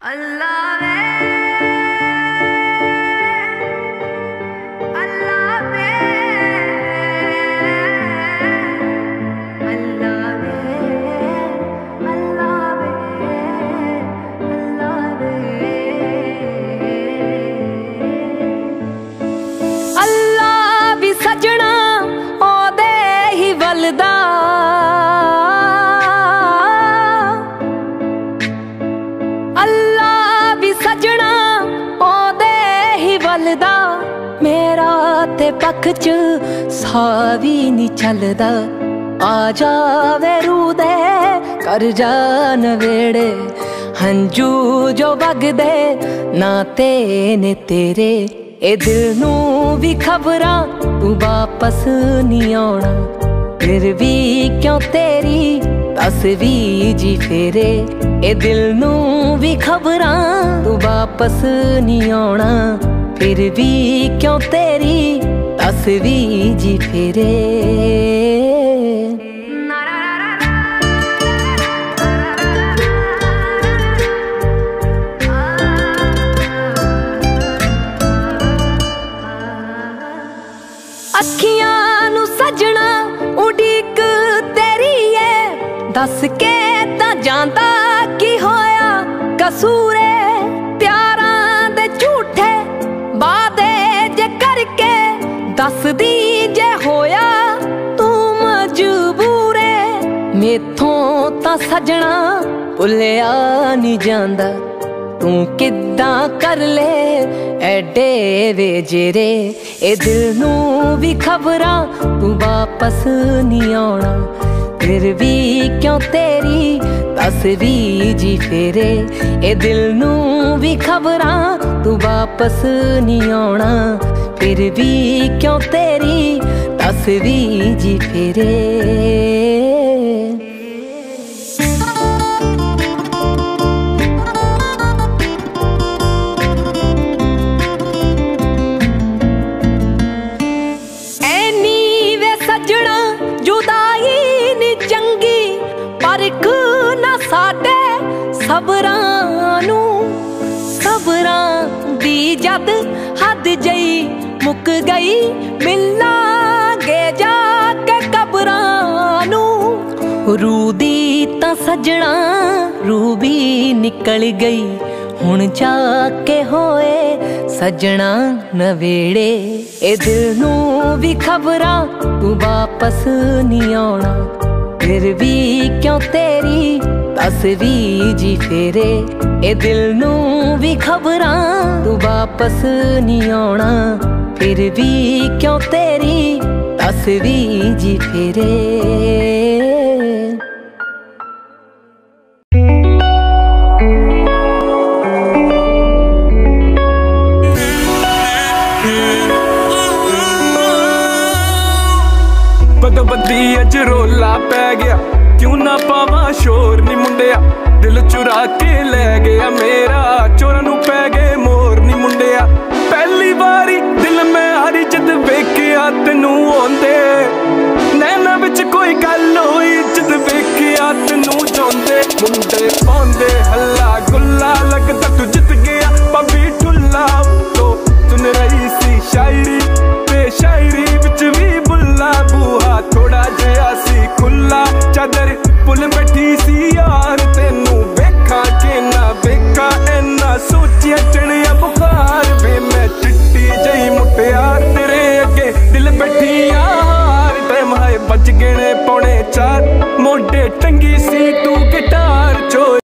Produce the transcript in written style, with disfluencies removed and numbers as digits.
अल्लाह वे अल्लाह वे अल्लाह वे अल्लाह वे अल्लाह वे अल्लाह भी सजना ओदे ही वलदा सजना ओदे ही वलदा मेरा ते पख च सावी नी चलदा आ जावे रूदे कर जा नवेड़े हंजू जो वगदे नाते ने तेरे ए दिल नू भी खबरां तू वापस नी आउणा फिर भी क्यों तेरी तस्वीर जी फेरे ए दिल नू भी खबरां तू वापस नी आउणा फिर भी क्यों तेरी तस्वीर जी फेरे। अखियां नू सजना उड़ीक तेरी है दस के ता जांदा की होया कसूरे प्यारां दे झूठे वादे जे करके दस दी जे होया तू मजबूरे मेथों ता सजना भुलिया नी जांदा तू किद्दां कर ले एडे वे जेरे ए दिल नू भी खबरां तू वापस नी आउणा फिर भी क्यों तेरी तस्वीर जी फेरे ए दिल नू भी खबरां तू वापस नी आउणा फिर भी क्यों तेरी तस्वीर जी फेरे। सबरां दी जद हद जई मुक गई मिलांगे जाके कबरां नू रू दी तां सजना रू भी निकल गई हुण जाके होए सजना नवेड़े ए दिल नू भी खबरां तू वापस नी आउणा फिर भी क्यों तेरी तस्वीर जी फेरे ए दिल नू भी खबरां तू वापस नी आउणा फिर भी क्यों तेरी तस्वीर जी फेरे। बदबदी अज रोला पै गया क्यों ना पावा शोर नी मुंडिया दिल चुरा के ले गया मेरा चोरा नू पै गए मोर नी मुंडिया पहली बारी दिल में हरी जद वेखिया तेनू आंदे नैना विच कोई गल होई जद वेखिया तेनू जांदे मुंडे पांदे हल्ला गुल्ला लगदा तू जित गया भाभी ठुल्ला तो सुन रही सी शायरी ते शायरी विच भी बुल्ला बूहा थोड़ा जिहा सी खुला चादर पुल बैठी सी यार तेनू वेखा के ना वेखा इन्ना सोचिया चढ़िया बुखार वे मैं चिट्टी जई मुटियार तेरे अगे दिल बैठी यार टाइम है बज गए 3:45 मोढे टंगी सी तू गिटार चो